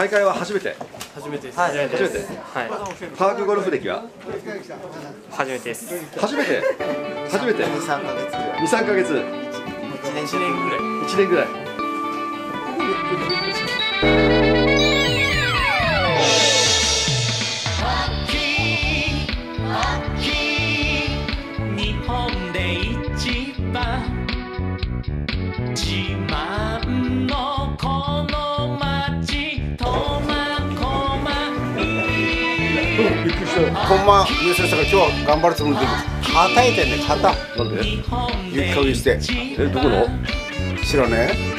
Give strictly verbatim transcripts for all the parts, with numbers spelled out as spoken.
大会は初めて。 初めてです。 初めて。 はい。 パークゴルフ歴は初めてです。 初めて。初めて。 に、さんかげつぐらい。 に、さんかげつ。 いちねん一年ぐらい。 いちねんぐらい。 日本で一番自慢のこの町苫小牧。 びっくりした。 ほんま優勝したから今日は頑張るつもりで肩いてんね肩なんで？ 雪かきしてえ、どこの？ 知らねえ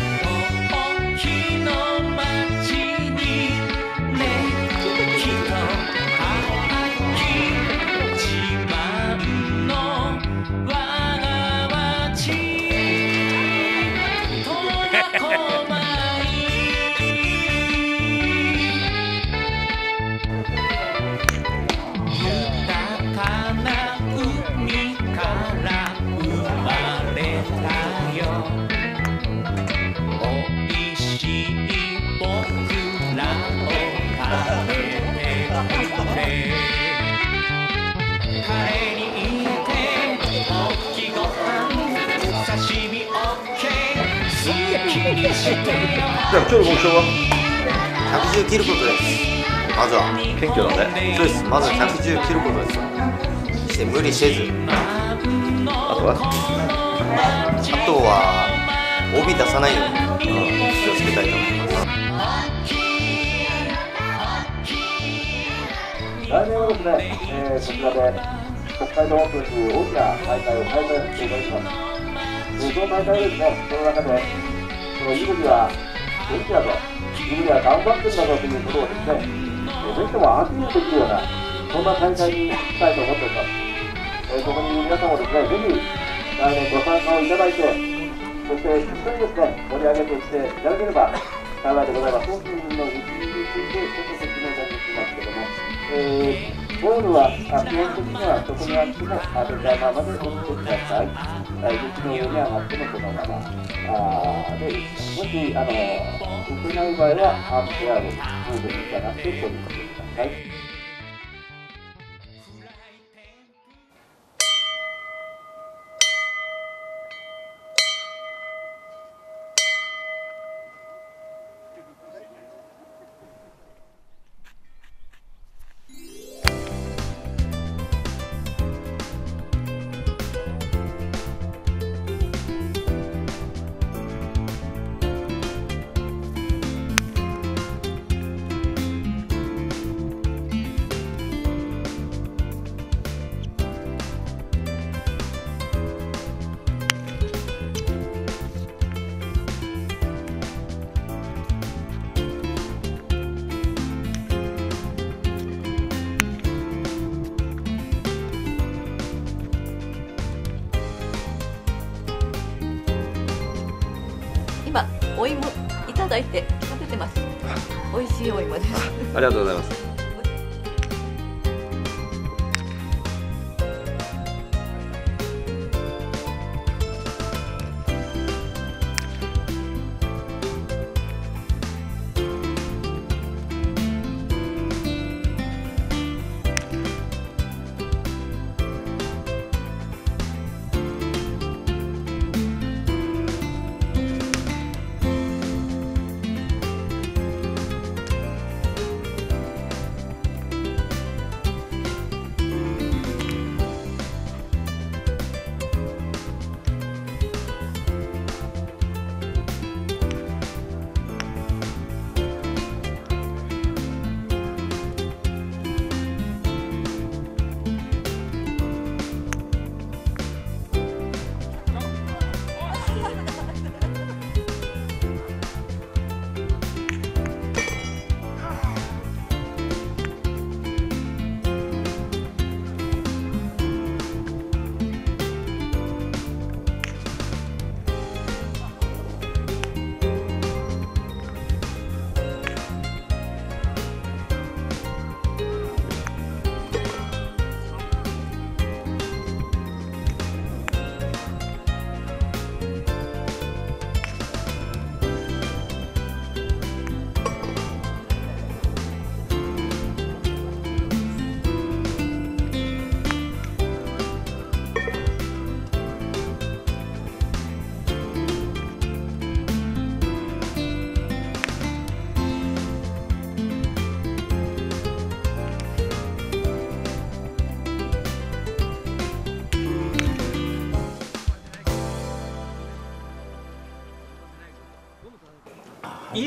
じゃあ今日の目標はひゃくじゅう切ることです。まずは謙虚だね。 そうです。まずひゃくじゅう切ることです。そして無理せず、 あとはあとは帯出さないように気をつけたいと思います。 来年はですね、えー、こちらで北海道オープンという大きな大会を開催していただきます。えー、その大会はですね、その中でこの井口は元気だと、井口は頑張ってるんだぞということをですね、ぜひともアピールできるような、そんな大会にしたいと思っております。えー、ここにいる皆さんもですね、ぜひ来年ご参加をいただいて、そして一緒にですね、盛り上げていっていただければ幸いでございます。本日の日程についてちょっと説明いたしますけども、えー、ゴールは基本的にはどこにあっても当てたままで落ちてください。雪の上に上がってもそのままあで、もしあの打てない場合はアンペアをムーブに従って取り組んでください。 今お芋いただいて食べてます。美味しいお芋です。 ありがとうございます。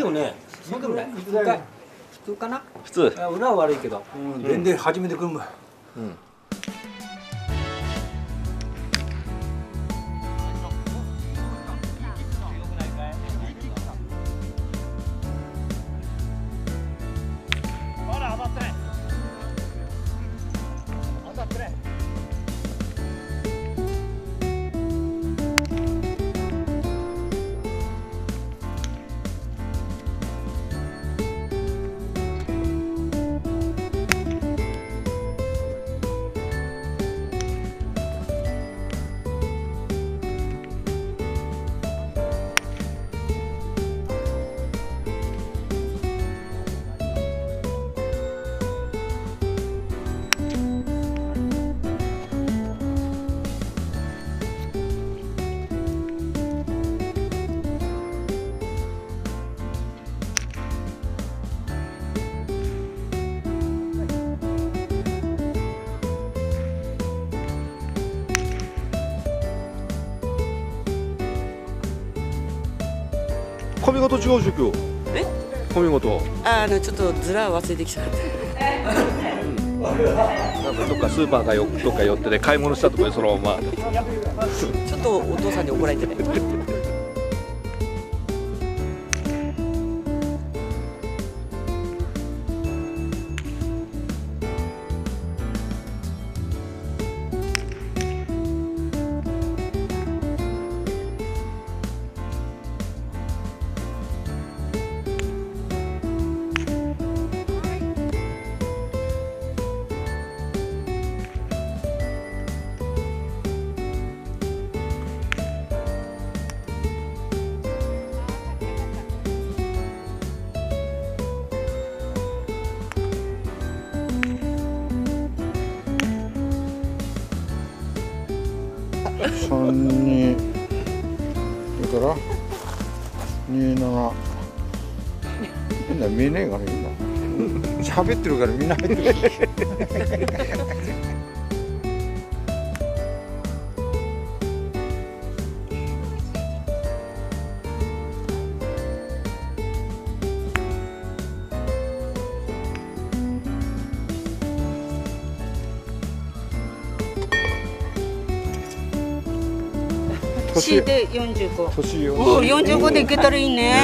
もね、そうでもない。普通か普通かな。 普通。 裏は悪いけど。全然初めて来るもん。 うん。髪型違うでしょ今日。 え？ 髪型。 あ、あのちょっとずら忘れてきちゃった。 なんかどっかスーパーかよどっか寄ってね買い物したとこでそのまま。 ちょっとお父さんに怒られてね。 三二それから二七みんな見えねえからみんな喋ってるからみんな入ってる C で四十五。 年おお、四十五でいけたらいいね。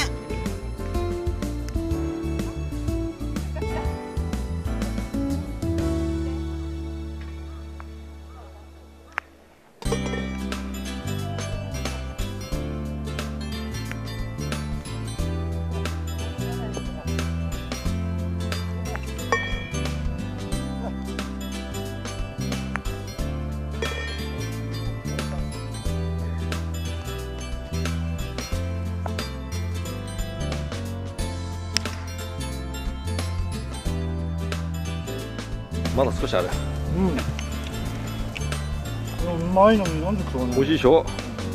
まだ少しある。 うん。うまいのになんで食わない。 美味しいでしょ。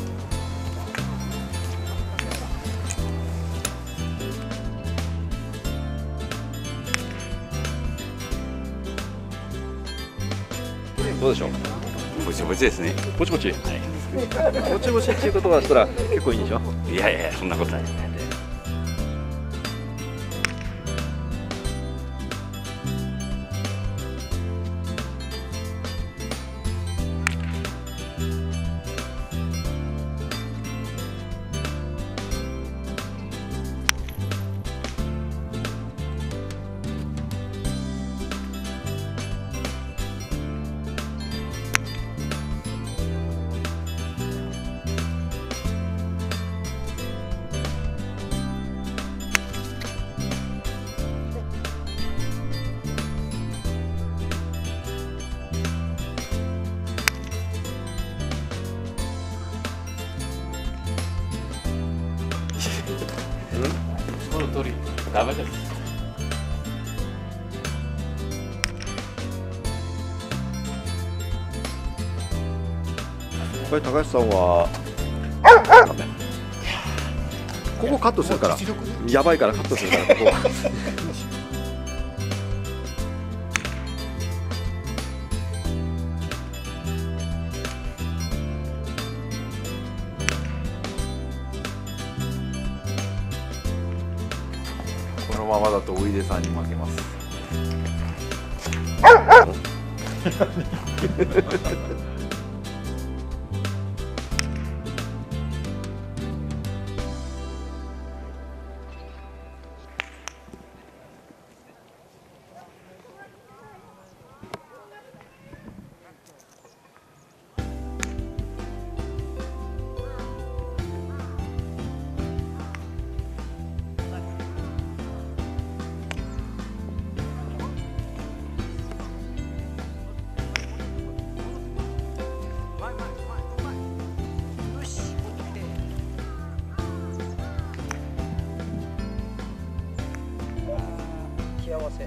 どうでしょう。 ぼちぼちですね。 ぼちぼち。はい。ぼちぼちっていうことがしたら結構いいんでしょ。 いやいやそんなことないですね。 その通りダメです。 これ高橋さんはここカットするからやばいからカットするからここのままだとおいでさんに負けます。 幸せ。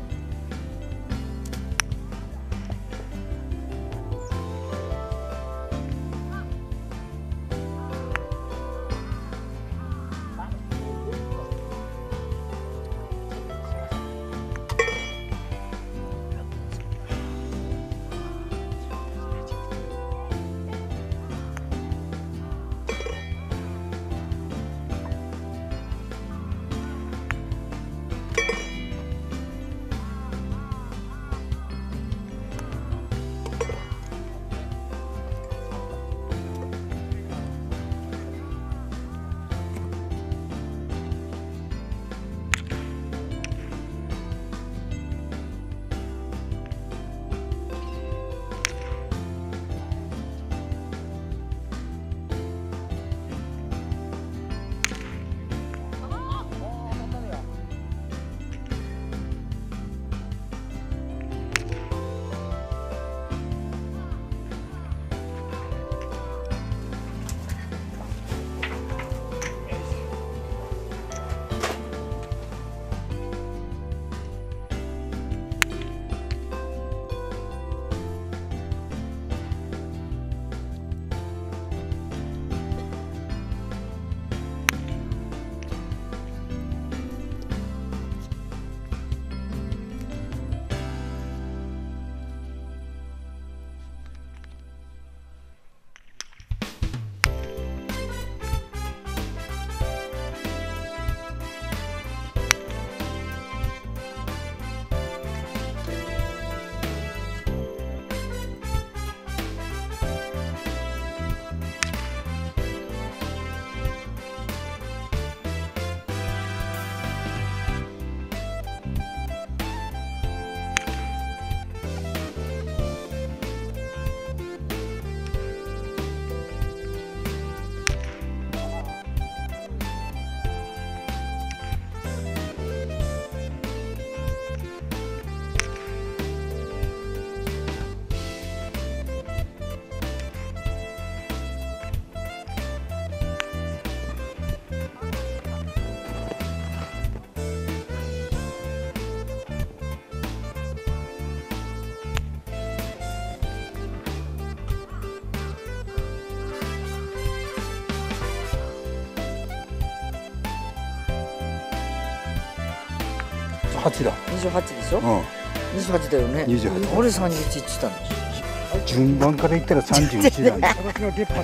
はちだ。 にじゅうはちでしょ。 うん。 にじゅうはちだよね。 にじゅうはち。 俺さんじゅういちって言ったの。 順番から言ったらさんじゅういちなんだ。 私の出っ歯。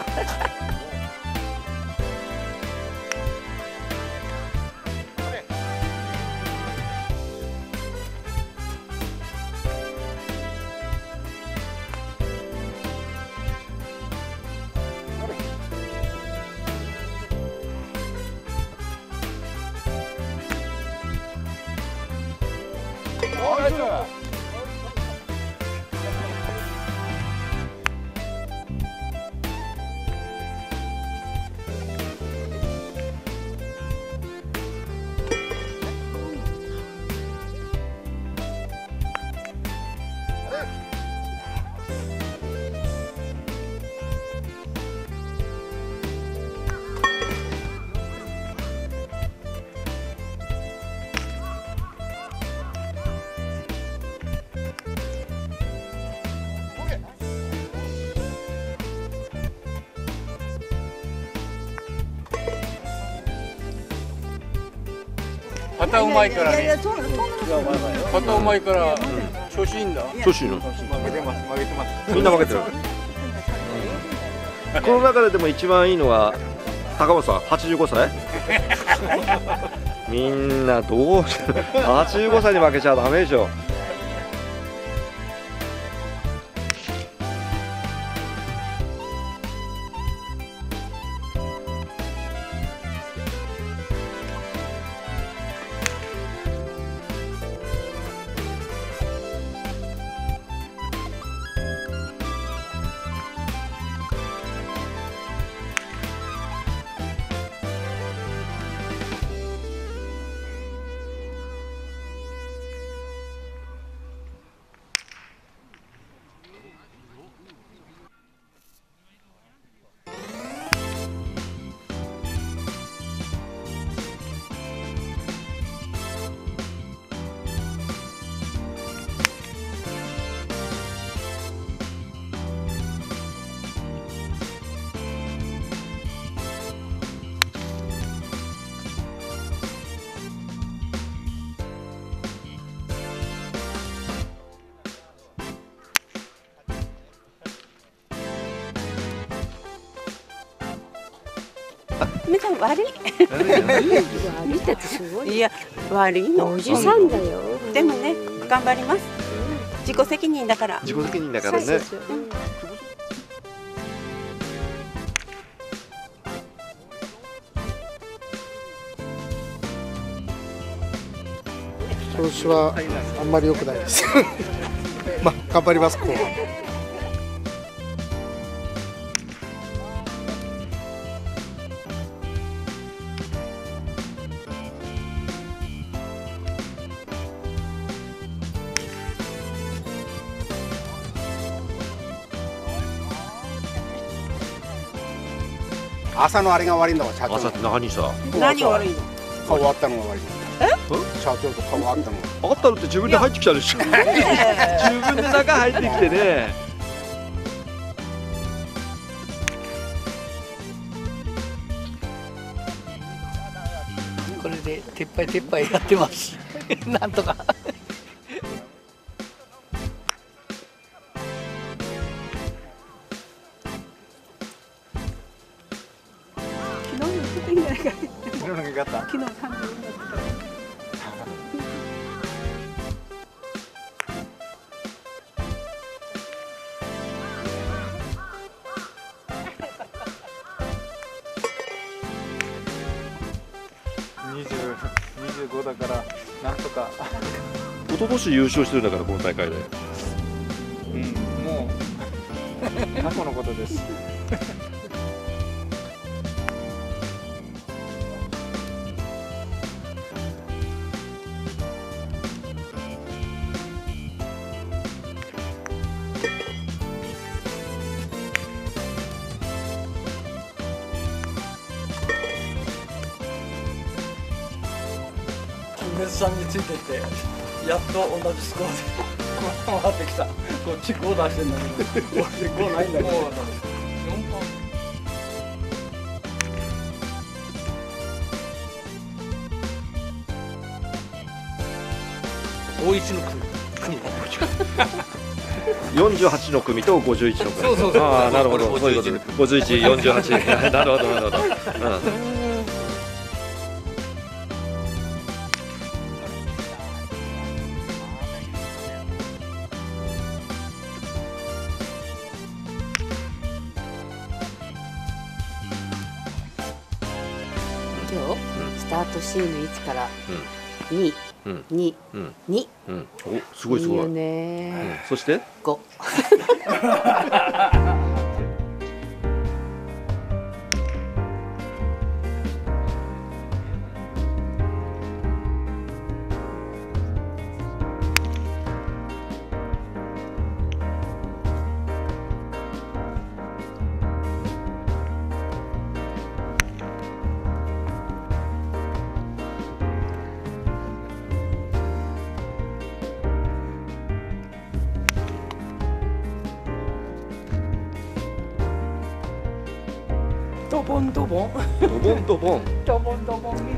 肩うまいからね。肩うまいから調子いいんだ。 調子いいの。 負けてます。負けてます。 みんな負けてる。この中ででも一番いいのは高本さん、はちじゅうごさい。 みんなどうはちじゅうごさいに負けちゃダメでしょ。 めちゃ悪い。悪いってすごい。いや悪いの。おじさんだよ。でもね頑張ります。自己責任だから。 自己責任だからね。 調子はあんまり良くないです。まあ頑張りますこう。朝のあれが悪いんだわ社長。 朝って何さ？ 何悪いの？ 顔割ったのが悪い。え？社長と顔割ったの。 あったのって自分で入ってきたでしょ。自分で中入ってきてね。 これで撤廃撤廃やってます。なんとか。 昨日さんじゅうよんだったから。 二十二十五だからなんとか。 一昨年優勝してるんだからこの大会で。 うん、もう過去のことです。 金月さんについててやっと同じスコアで回ってきた。こっちご出してんだけど俺でごないんだけど。大一の組よんじゅうはちの組とごじゅういちの組。 そうそうそう。 ああなるほどそういうことでごじゅういち、よんじゅうはち。なるほどなるほど。うん今日スタートシーンの位置からに、に、に。 おすごいすごい。 いいよね。 そしてご。ドボンドボンドボンドボンドボンドボン水。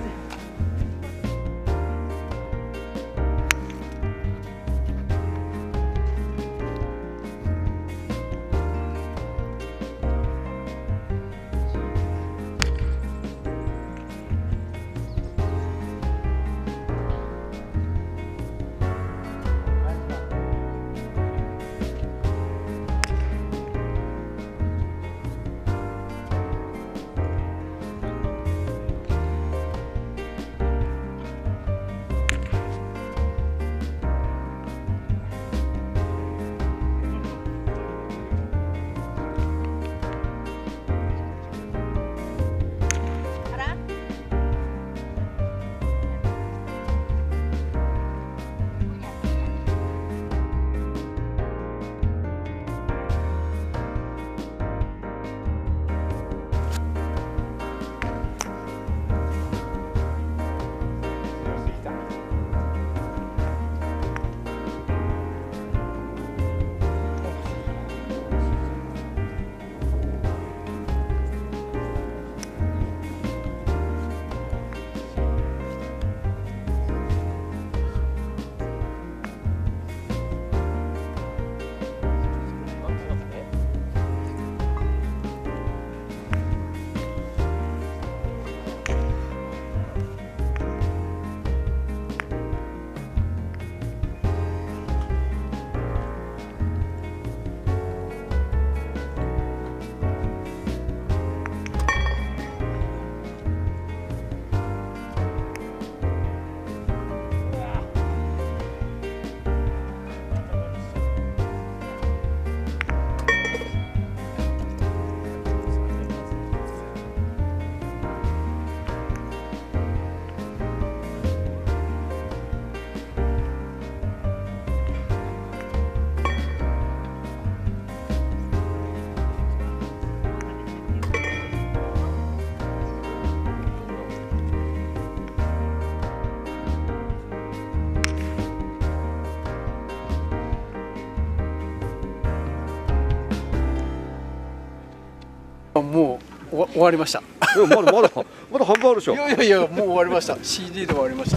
もう終わりました。 いやまだまだまだ半分あるでしょ。 いやいやいやもう終わりました。シーディー で終わりました。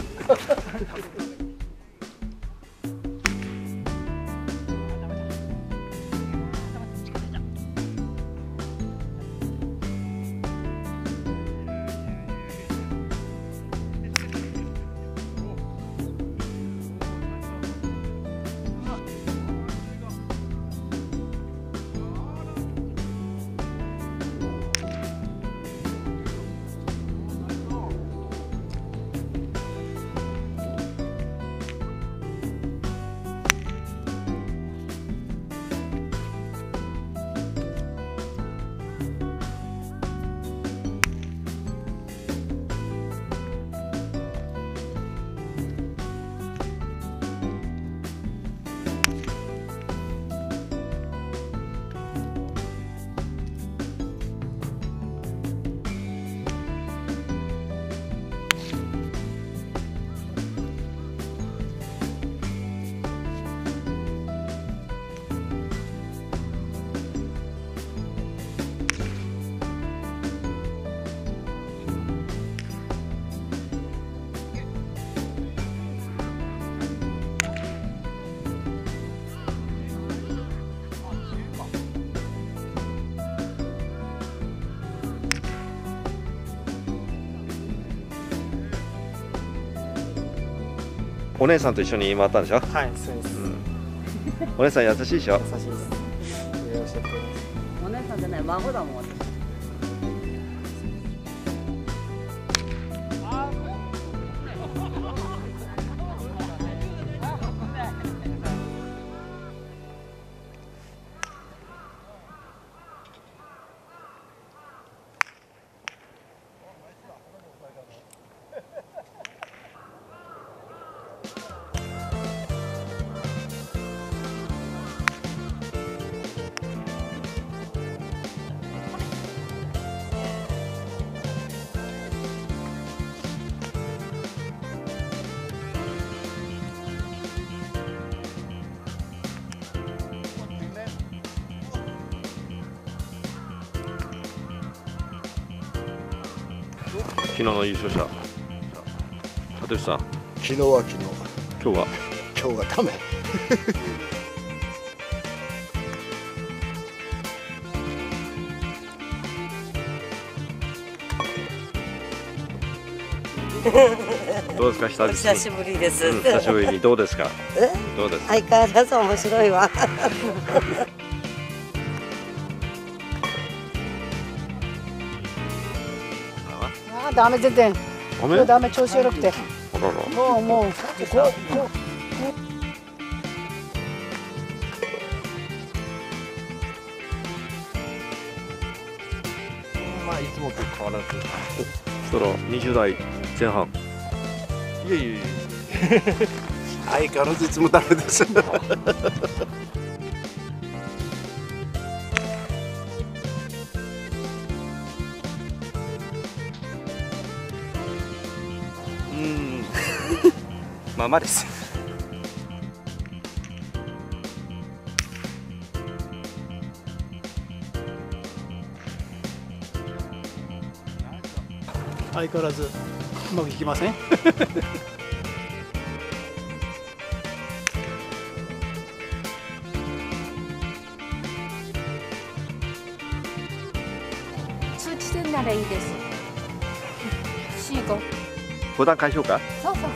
お姉さんと一緒に回ったんでしょ。 はい、そうです。 お姉さん優しいでしょ。 優しいです。 お姉さんじゃない孫だもん。 昨日の優勝者、立石さん。 昨日は昨日。 今日は。 今日はダメ。 どうですか、久々に。 久しぶりです。 うん、久しぶりにどうですか。 えどうですか。 相変わらず面白いわ。 あ、ダメ全然。 ダメ。 今日ダメ、調子悪くて。 あらら。 もうもうこうこう。 まあいつもと変わらず。そしたらにじゅう代前半。いやいやいや。 相変わらずいつもダメです。 うん。まあまあです。 相変わらずうまくいきません。 通知線ならいいです。シーゴ。 ボタン解消か。 そうそうそう。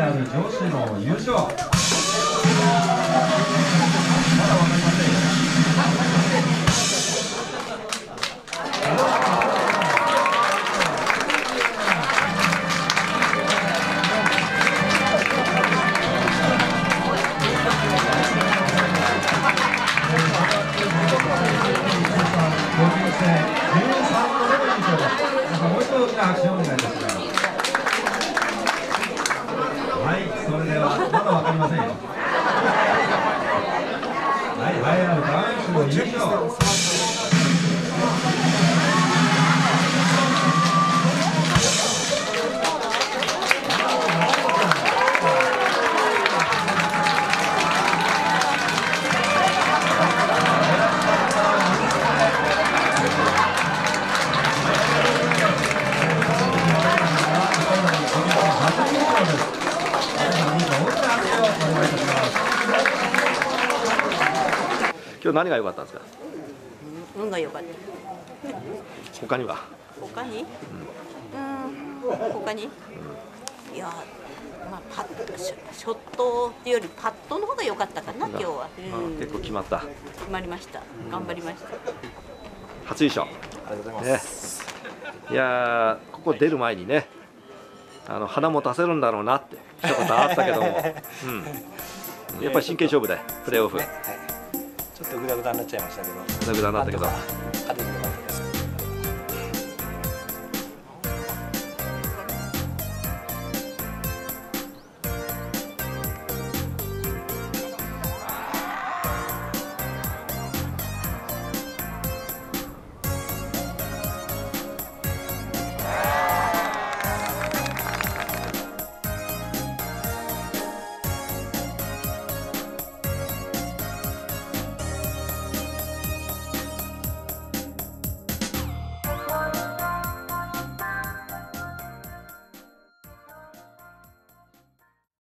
ある女子の優勝。まだ分かりませんよ。もう一度大きな拍手をお願いいたします。はい、それではまだわかりませんよ。はい、栄えある男子の優勝。 今日何が良かったんですか。 運が良かった。 他には。 他に。うん。他に。いや、まあ、パッショ、ショットっていうより、パットの方が良かったかな、今日は。 結構決まった。 決まりました。頑張りました。 初優勝。 ありがとうございます。 いや、ここ出る前にね。あの花も出せるんだろうなって一言あったけども、うん、やっぱり真剣勝負でプレーオフ、 ちょっとグダグダになっちゃいましたけど、 グダグダになったけど、 勝て